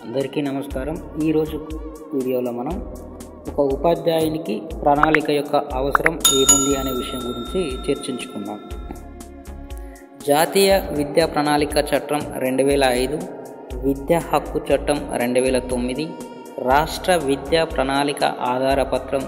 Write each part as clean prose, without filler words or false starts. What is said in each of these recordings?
అందరికీ నమస్కారం. ఈరోజు వీడియోలో మనం ఒక ఉపాధ్యాయునికి ప్రణాళిక యొక్క అవసరం ఏముంది అనే విషయం గురించి చర్చించుకుందాం. జాతీయ విద్యా ప్రణాళిక చట్టం 2005, విద్యా హక్కు చట్టం 2009, రాష్ట్ర విద్యా ప్రణాళిక ఆధార పత్రం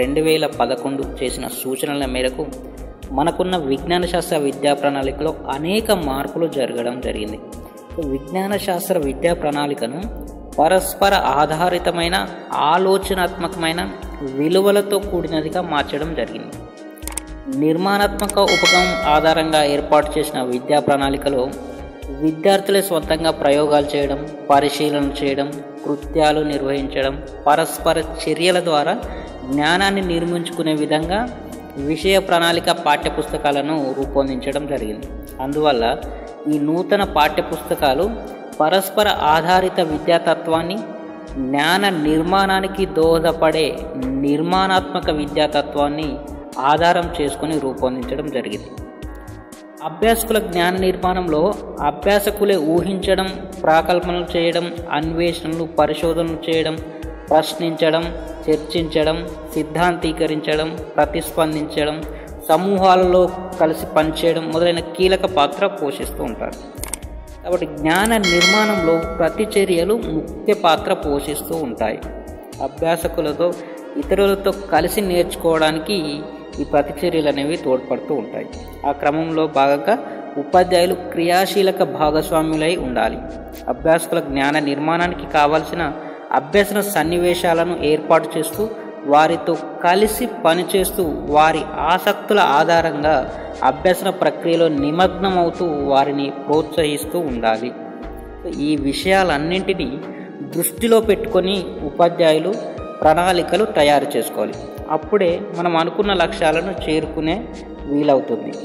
2011 చేసిన సూచనల మేరకు మనకున్న విజ్ఞాన శాస్త్ర విద్యా ప్రణాళికలో అనేక మార్పులు జరగడం జరిగింది. విజ్ఞాన శాస్త్ర విద్యా ప్రణాళికను పరస్పర ఆధారితమైన ఆలోచనాత్మకమైన విలువలతో కూడినదిగా మార్చడం జరిగింది. నిర్మాణాత్మక ఉపగమం ఆధారంగా ఏర్పాటు చేసిన విద్యా ప్రణాళికలో విద్యార్థులే స్వంతంగా ప్రయోగాలు చేయడం, పరిశీలన చేయడం, కృత్యాలు నిర్వహించడం, పరస్పర చర్యల ద్వారా జ్ఞానాన్ని నిర్మించుకునే విధంగా విషయ ప్రణాళిక పాఠ్యపుస్తకాలను రూపొందించడం జరిగింది. అందువల్ల ఈ నూతన పాఠ్యపుస్తకాలు పరస్పర ఆధారిత విద్యాతత్వాన్ని, జ్ఞాన నిర్మాణానికి దోహదపడే నిర్మాణాత్మక విద్యాతత్వాన్ని ఆధారం చేసుకుని రూపొందించడం జరిగింది. అభ్యాసకుల జ్ఞాన నిర్మాణంలో అభ్యాసకులే ఊహించడం, ప్రాకల్పనలు చేయడం, అన్వేషణలు, పరిశోధనలు చేయడం, ప్రశ్నించడం, చర్చించడం, సిద్ధాంతీకరించడం, ప్రతిస్పందించడం, సమూహాలలో కలిసి పనిచేయడం మొదలైన కీలక పాత్ర పోషిస్తూ ఉంటారు. కాబట్టి జ్ఞాన నిర్మాణంలో ప్రతి చర్యలు ముఖ్య పాత్ర పోషిస్తూ ఉంటాయి. అభ్యాసకులతో ఇతరులతో కలిసి నేర్చుకోవడానికి ఈ ప్రతిచర్యలు అనేవి తోడ్పడుతూ ఉంటాయి. ఆ క్రమంలో భాగంగా ఉపాధ్యాయులు క్రియాశీలక భాగస్వాములై ఉండాలి. అభ్యాసకుల జ్ఞాన నిర్మాణానికి కావలసిన అభ్యసన సన్నివేశాలను ఏర్పాటు చేస్తూ, వారితో కలిసి పనిచేస్తూ, వారి ఆసక్తుల ఆధారంగా అభ్యసన ప్రక్రియలో నిమగ్నమవుతూ వారిని ప్రోత్సహిస్తూ ఉండాలి. ఈ విషయాలన్నింటినీ దృష్టిలో పెట్టుకొని ఉపాధ్యాయులు ప్రణాళికలు తయారు చేసుకోవాలి. అప్పుడే మనం అనుకున్న లక్ష్యాలను చేరుకునే వీలవుతుంది.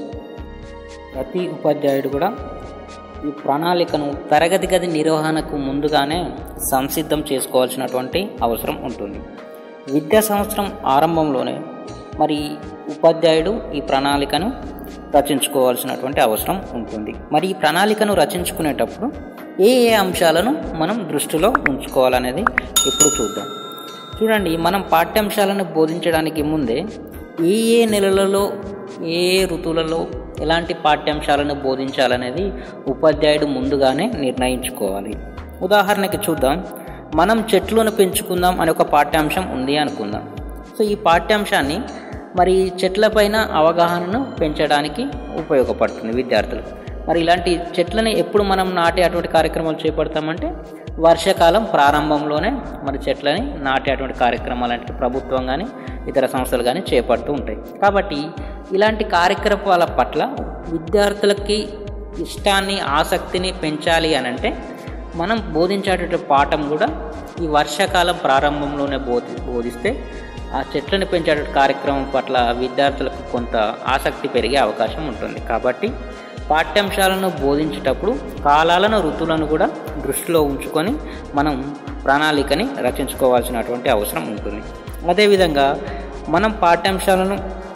ప్రతి ఉపాధ్యాయుడు కూడా ఈ ప్రణాళికను తరగతి గది నిర్వహణకు ముందుగానే సంసిద్ధం చేసుకోవాల్సినటువంటి అవసరం ఉంటుంది. విద్యా సంవత్సరం ఆరంభంలోనే మరి ఉపాధ్యాయుడు ఈ ప్రణాళికను రచించుకోవాల్సినటువంటి అవసరం ఉంటుంది. మరి ఈ ప్రణాళికను రచించుకునేటప్పుడు ఏ అంశాలను మనం దృష్టిలో ఉంచుకోవాలనేది ఇప్పుడు చూద్దాం. చూడండి, మనం పాఠ్యాంశాలను బోధించడానికి ముందే ఏ నెలలలో, ఏ ఋతువులలో ఎలాంటి పాఠ్యాంశాలను బోధించాలనేది ఉపాధ్యాయుడు ముందుగానే నిర్ణయించుకోవాలి. ఉదాహరణకి చూద్దాం, మనం చెట్లను పెంచుకుందాం అనే ఒక పాఠ్యాంశం ఉంది అనుకుందాం. సో ఈ పాఠ్యాంశాన్ని మరి చెట్లపైన అవగాహనను పెంచడానికి ఉపయోగపడుతుంది విద్యార్థులకు. మరి ఇలాంటి చెట్లని ఎప్పుడు మనం నాటే అటువంటి కార్యక్రమాలు చేపడతామంటే వర్షాకాలం ప్రారంభంలోనే మరి చెట్లని నాటే అటువంటి కార్యక్రమాలు అంటే ప్రభుత్వం కానీ ఇతర సంస్థలు కానీ చేపడుతూ ఉంటాయి. కాబట్టి ఇలాంటి కార్యక్రమాల పట్ల విద్యార్థులకి ఇష్టాన్ని, ఆసక్తిని పెంచాలి అని అంటే మనం బోధించేటటువంటి పాఠం కూడా ఈ వర్షాకాలం ప్రారంభంలోనే బోధిస్తే ఆ చెట్లను పెంచేట కార్యక్రమం పట్ల విద్యార్థులకు కొంత ఆసక్తి పెరిగే అవకాశం ఉంటుంది. కాబట్టి పాఠ్యాంశాలను బోధించేటప్పుడు కాలాలను, ఋతువులను కూడా దృష్టిలో ఉంచుకొని మనం ప్రణాళికని రచించుకోవాల్సినటువంటి అవసరం ఉంటుంది. అదేవిధంగా మనం పాఠ్యాంశాలను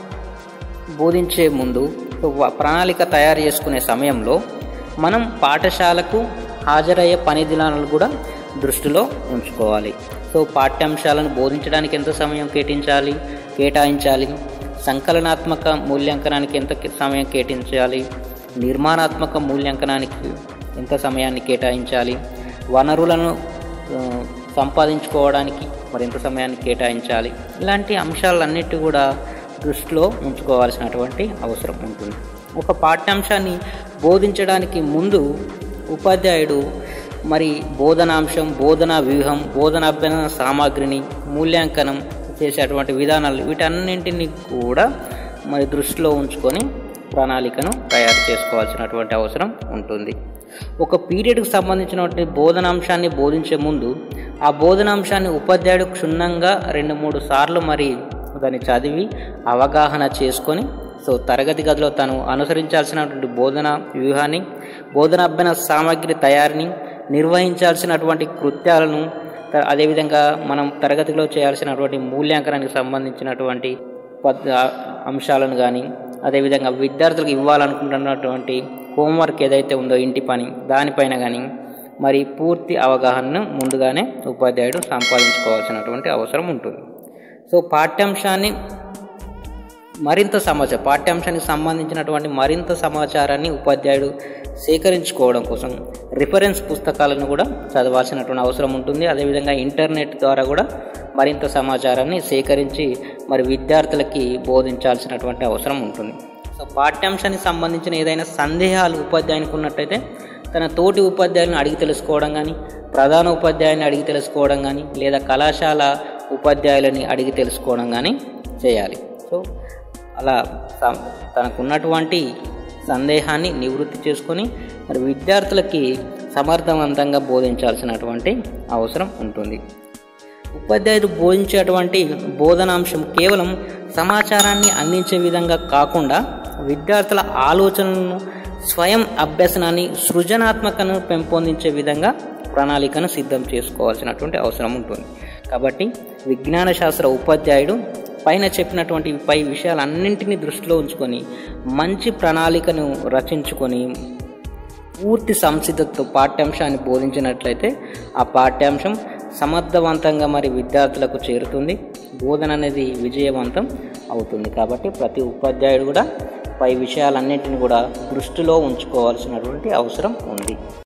బోధించే ముందు ప్రణాళిక తయారు చేసుకునే సమయంలో మనం పాఠశాలకు హాజరయ్యే పని దినాలను కూడా దృష్టిలో ఉంచుకోవాలి. సో పాఠ్యాంశాలను బోధించడానికి ఎంత సమయం కేటాయించాలి, సంకలనాత్మక మూల్యాంకనానికి ఎంత సమయం కేటాయించాలి, నిర్మాణాత్మక మూల్యాంకనానికి ఎంత సమయాన్ని కేటాయించాలి, వనరులను సంపాదించుకోవడానికి మరి ఎంత సమయాన్ని కేటాయించాలి, ఇలాంటి అంశాలన్నిటి కూడా దృష్టిలో ఉంచుకోవాల్సినటువంటి అవసరం ఉంటుంది. ఒక పాఠ్యాంశాన్ని బోధించడానికి ముందు ఉపాధ్యాయుడు మరి బోధనాంశం, బోధనా వ్యూహం, బోధనాభ్యసన సామాగ్రిని మూల్యాంకనం చేసేటువంటి విధానాలు వీటన్నింటినీ కూడా మరి దృష్టిలో ఉంచుకొని ప్రణాళికను తయారు చేసుకోవాల్సినటువంటి అవసరం ఉంటుంది. ఒక పీరియడ్కి సంబంధించినటువంటి బోధనాంశాన్ని బోధించే ముందు ఆ బోధనాంశాన్ని ఉపాధ్యాయుడు క్షుణ్ణంగా 2-3 సార్లు మరి దాన్ని చదివి అవగాహన చేసుకొని సో తరగతి గదిలో తను అనుసరించాల్సినటువంటి బోధనా వ్యూహాన్ని, బోధనాభ్యసన సామాగ్రి తయారీని, నిర్వహించాల్సినటువంటి కృత్యాలను, అదేవిధంగా మనం తరగతిలో చేయాల్సినటువంటి మూల్యాంకనానికి సంబంధించినటువంటి అంశాలను కానీ, అదేవిధంగా విద్యార్థులకు ఇవ్వాలనుకుంటున్నటువంటి హోంవర్క్ ఏదైతే ఉందో ఇంటి పని దానిపైన కానీ మరి పూర్తి అవగాహనను ముందుగానే ఉపాధ్యాయుడు సంపాదించుకోవాల్సినటువంటి అవసరం ఉంటుంది. సో పాఠ్యాంశానికి సంబంధించినటువంటి మరింత సమాచారాన్ని ఉపాధ్యాయుడు సేకరించుకోవడం కోసం రిఫరెన్స్ పుస్తకాలను కూడా చదవాల్సినటువంటి అవసరం ఉంటుంది. అదేవిధంగా ఇంటర్నెట్ ద్వారా కూడా మరింత సమాచారాన్ని సేకరించి మరి విద్యార్థులకి బోధించాల్సినటువంటి అవసరం ఉంటుంది. సో పాఠ్యాంశానికి సంబంధించిన ఏదైనా సందేహాలు ఉపాధ్యాయునికి ఉన్నట్టయితే తన తోటి ఉపాధ్యాయులను అడిగి తెలుసుకోవడం కానీ, ప్రధాన ఉపాధ్యాయుని అడిగి తెలుసుకోవడం కానీ, లేదా కళాశాల ఉపాధ్యాయులని అడిగి తెలుసుకోవడం కానీ చేయాలి. సో అలా తనకున్నటువంటి సందేహాన్ని నివృత్తి చేసుకొని మరి విద్యార్థులకి సమర్థవంతంగా బోధించాల్సినటువంటి అవసరం ఉంటుంది. ఉపాధ్యాయుడు బోధించేటువంటి బోధనాంశం కేవలం సమాచారాన్ని అందించే విధంగా కాకుండా విద్యార్థుల ఆలోచనలను, స్వయం అభ్యసనాన్ని, సృజనాత్మకను పెంపొందించే విధంగా ప్రణాళికను సిద్ధం చేసుకోవాల్సినటువంటి అవసరం ఉంటుంది. కాబట్టి విజ్ఞాన శాస్త్ర ఉపాధ్యాయుడు పైన చెప్పినటువంటి పై విషయాలన్నింటినీ దృష్టిలో ఉంచుకొని మంచి ప్రణాళికను రచించుకొని పూర్తి సంసిద్ధతతో పాఠ్యాంశాన్ని బోధించినట్లయితే ఆ పాఠ్యాంశం సమర్థవంతంగా మరి విద్యార్థులకు చేరుతుంది, బోధన అనేది విజయవంతం అవుతుంది. కాబట్టి ప్రతి ఉపాధ్యాయుడు కూడా పై విషయాలన్నింటినీ కూడా దృష్టిలో ఉంచుకోవాల్సినటువంటి అవసరం ఉంది.